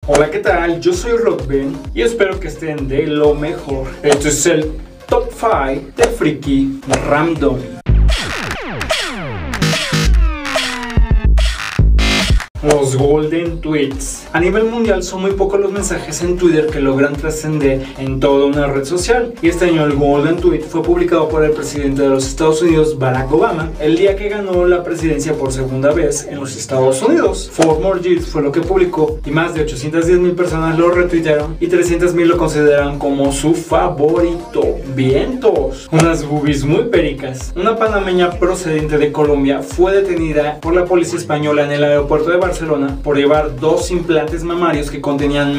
Hola, ¿qué tal? Yo soy Rodben y espero que estén de lo mejor. Este es el Top 5 de Friki Random. Los Golden Tweets. A nivel mundial son muy pocos los mensajes en Twitter que logran trascender en toda una red social. Y este año el Golden Tweet fue publicado por el presidente de los Estados Unidos, Barack Obama, el día que ganó la presidencia por segunda vez en los Estados Unidos. 4 More Years fue lo que publicó y más de 810,000 personas lo retuitearon y 300,000 lo consideran como su favorito. Vientos. Unas boobies muy pericas. Una panameña procedente de Colombia fue detenida por la policía española en el aeropuerto de Barcelona por llevar 2 implantes mamarios que contenían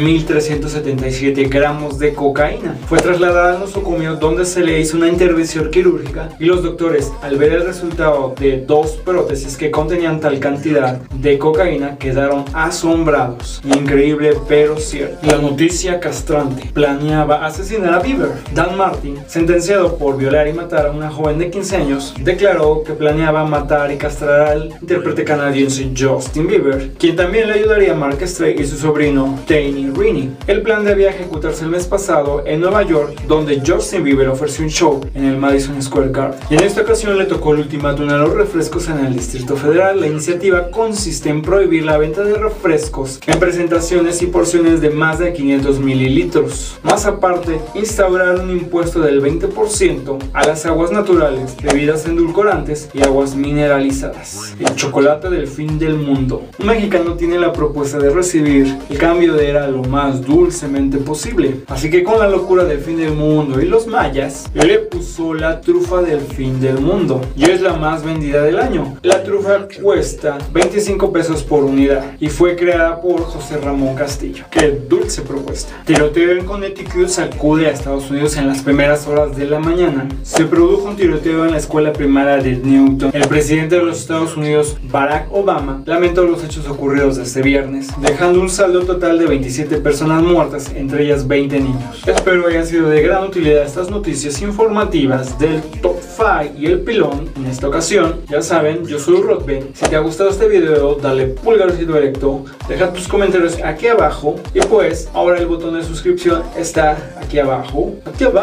1.377 gramos de cocaína. Fue trasladada a nosocomio donde se le hizo una intervención quirúrgica y los doctores, al ver el resultado de 2 prótesis que contenían tal cantidad de cocaína, quedaron asombrados. Increíble pero cierto. La noticia castrante: planeaba asesinar a Bieber. Dan Martin, sentenciado por violar y matar a una joven de 15 años, declaró que planeaba matar y castrar al intérprete canadiense Justin Bieber, quien también le ayudaría a Mark Strait y su sobrino Danny Rini. El plan debía ejecutarse el mes pasado en Nueva York, donde Justin Bieber ofreció un show en el Madison Square Garden. Y en esta ocasión le tocó el ultimátum a los refrescos en el Distrito Federal. La iniciativa consiste en prohibir la venta de refrescos en presentaciones y porciones de más de 500 mililitros. Más aparte, instaurar un impuesto del 20% a las aguas naturales, bebidas endulcorantes y aguas mineralizadas. El chocolate del fin del mundo. Un mexicano tiene la propuesta de recibir el cambio de era lo más dulcemente posible, así que con la locura del fin del mundo y los mayas, le puso la trufa del fin del mundo y es la más vendida del año. La trufa cuesta 25 pesos por unidad y fue creada por José Ramón Castillo. ¡Qué dulce propuesta! Tiroteo en Connecticut sacude a Estados Unidos en las primeras horas de la mañana. Se produjo un tiroteo en la escuela primaria de Newton. El presidente de los Estados Unidos, Barack Obama, lamentó los hechos ocurridos este viernes, dejando un saldo total de 27 personas muertas, entre ellas 20 niños. Espero hayan sido de gran utilidad estas noticias informativas del Top 5 y el pilón. En esta ocasión, ya saben, yo soy Rodben. Si te ha gustado este video, dale pulgarcito directo, deja tus comentarios aquí abajo y pues ahora el botón de suscripción está aquí abajo,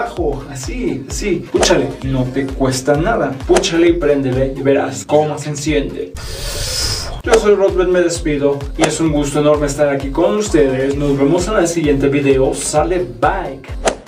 así, púchale, no te cuesta nada, púchale y préndele y verás cómo se enciende. Yo soy Rodben, me despido y es un gusto enorme estar aquí con ustedes. Nos vemos en el siguiente video. Sale, bye.